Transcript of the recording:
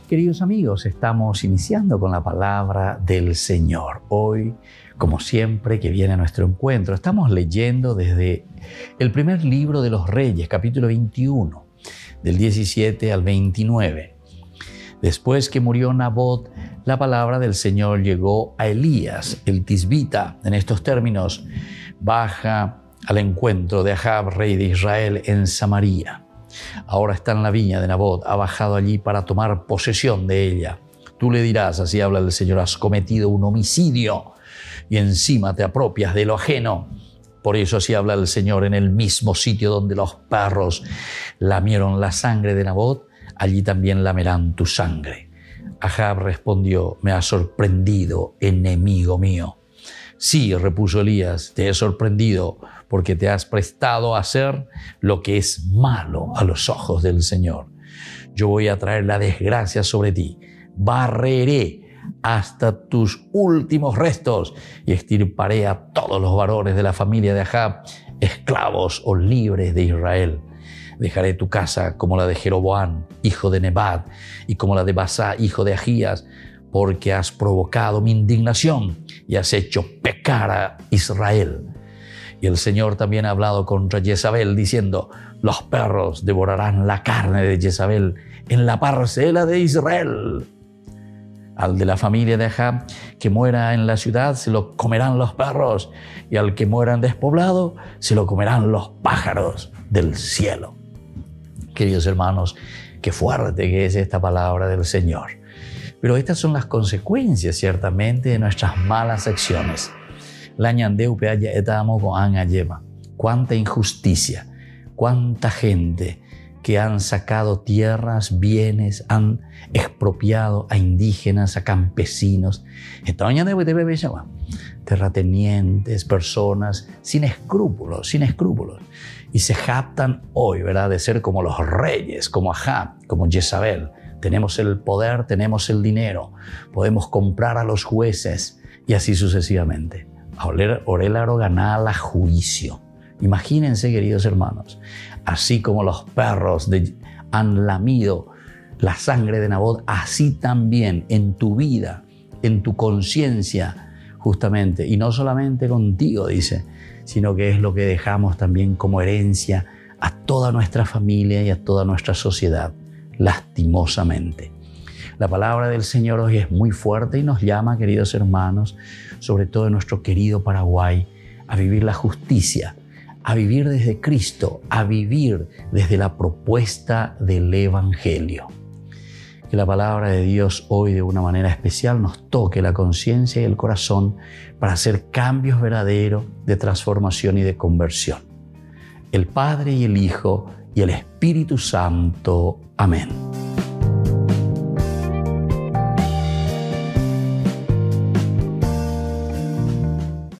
Queridos amigos, estamos iniciando con la palabra del Señor. Hoy, como siempre que viene a nuestro encuentro, estamos leyendo desde el primer libro de los Reyes, capítulo 21, del 17 al 29. Después que murió Nabot, la palabra del Señor llegó a Elías, el tisbita. En estos términos, baja al encuentro de Ahab, rey de Israel, en Samaria. Ahora está en la viña de Nabot, ha bajado allí para tomar posesión de ella. Tú le dirás, así habla el Señor, has cometido un homicidio y encima te apropias de lo ajeno. Por eso así habla el Señor, en el mismo sitio donde los perros lamieron la sangre de Nabot, allí también lamerán tu sangre. Ahab respondió, me has sorprendido, enemigo mío. Sí, repuso Elías, te he sorprendido porque te has prestado a hacer lo que es malo a los ojos del Señor. Yo voy a traer la desgracia sobre ti, barreré hasta tus últimos restos y extirparé a todos los varones de la familia de Ahab, esclavos o libres de Israel. Dejaré tu casa como la de Jeroboam, hijo de Nebat, y como la de Basá, hijo de Ahías, porque has provocado mi indignación y has hecho pecar a Israel. Y el Señor también ha hablado contra Jezabel, diciendo, los perros devorarán la carne de Jezabel en la parcela de Israel. Al de la familia de Ahab que muera en la ciudad se lo comerán los perros, y al que muera en despoblado se lo comerán los pájaros del cielo. Queridos hermanos, qué fuerte que es esta palabra del Señor. Pero estas son las consecuencias, ciertamente, de nuestras malas acciones. Cuánta injusticia, cuánta gente que han sacado tierras, bienes, han expropiado a indígenas, a campesinos. Terratenientes, personas sin escrúpulos. Y se jactan hoy, ¿verdad?, de ser como los reyes, como Ahab, como Jezabel. Tenemos el poder, tenemos el dinero, podemos comprar a los jueces y así sucesivamente. Orelaro ganala juicio. Imagínense, queridos hermanos, así como los perros han lamido la sangre de Nabot, así también en tu vida, en tu conciencia, justamente, y no solamente contigo, dice, sino que es lo que dejamos también como herencia a toda nuestra familia y a toda nuestra sociedad, lastimosamente. La palabra del Señor hoy es muy fuerte y nos llama, queridos hermanos, sobre todo en nuestro querido Paraguay, a vivir la justicia, a vivir desde Cristo, a vivir desde la propuesta del Evangelio. Que la palabra de Dios hoy de una manera especial nos toque la conciencia y el corazón para hacer cambios verdaderos de transformación y de conversión. El Padre y el Hijo y el Espíritu Santo. Amén.